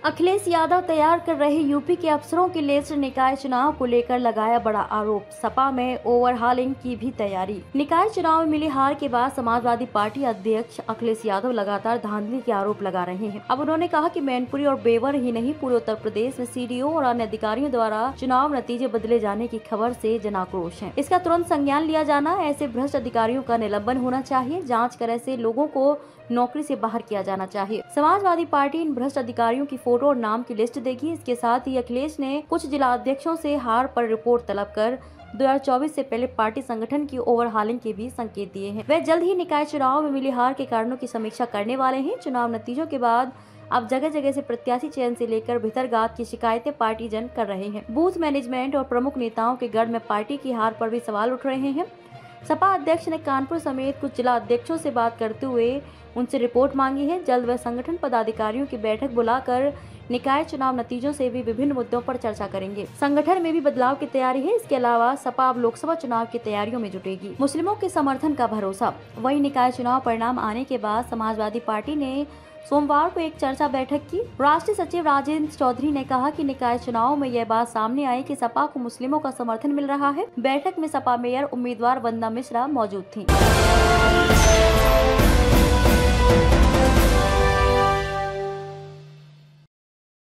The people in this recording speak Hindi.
अखिलेश यादव तैयार कर रहे यूपी के अफसरों की लिस्ट। निकाय चुनाव को लेकर लगाया बड़ा आरोप। सपा में ओवरहालिंग की भी तैयारी। निकाय चुनाव में मिली हार के बाद समाजवादी पार्टी अध्यक्ष अखिलेश यादव लगातार धांधली के आरोप लगा रहे हैं। अब उन्होंने कहा कि मैनपुरी और बेवर ही नहीं, पूरे उत्तर प्रदेश में सीडीओ और अन्य अधिकारियों द्वारा चुनाव नतीजे बदले जाने की खबर से जन आक्रोश है। इसका तुरंत संज्ञान लिया जाना, ऐसे भ्रष्ट अधिकारियों का निलंबन होना चाहिए। जाँच कर ऐसे लोगों को नौकरी से बाहर किया जाना चाहिए। समाजवादी पार्टी इन भ्रष्ट अधिकारियों की फोटो और नाम की लिस्ट देगी। इसके साथ ही अखिलेश ने कुछ जिला अध्यक्षों से हार पर रिपोर्ट तलब कर 2024 से पहले पार्टी संगठन की ओवरहालिंग के भी संकेत दिए हैं। वे जल्द ही निकाय चुनाव में मिली हार के कारणों की समीक्षा करने वाले हैं। चुनाव नतीजों के बाद अब जगह जगह से प्रत्याशी चयन से लेकर भीतरगात की शिकायतें पार्टी जन कर रहे हैं। बूथ मैनेजमेंट और प्रमुख नेताओं के गढ़ में पार्टी की हार पर भी सवाल उठ रहे हैं। सपा अध्यक्ष ने कानपुर समेत कुछ जिला अध्यक्षों से बात करते हुए उनसे रिपोर्ट मांगी है। जल्द वह संगठन पदाधिकारियों की बैठक बुलाकर निकाय चुनाव नतीजों से भी विभिन्न मुद्दों पर चर्चा करेंगे। संगठन में भी बदलाव की तैयारी है। इसके अलावा सपा अब लोकसभा चुनाव की तैयारियों में जुटेगी। मुस्लिमों के समर्थन का भरोसा। वहीं निकाय चुनाव परिणाम आने के बाद समाजवादी पार्टी ने सोमवार को एक चर्चा बैठक की। राष्ट्रीय सचिव राजेंद्र चौधरी ने कहा कि निकाय चुनाव में यह बात सामने आई कि सपा को मुस्लिमों का समर्थन मिल रहा है। बैठक में सपा मेयर उम्मीदवार वंदना मिश्रा मौजूद थी।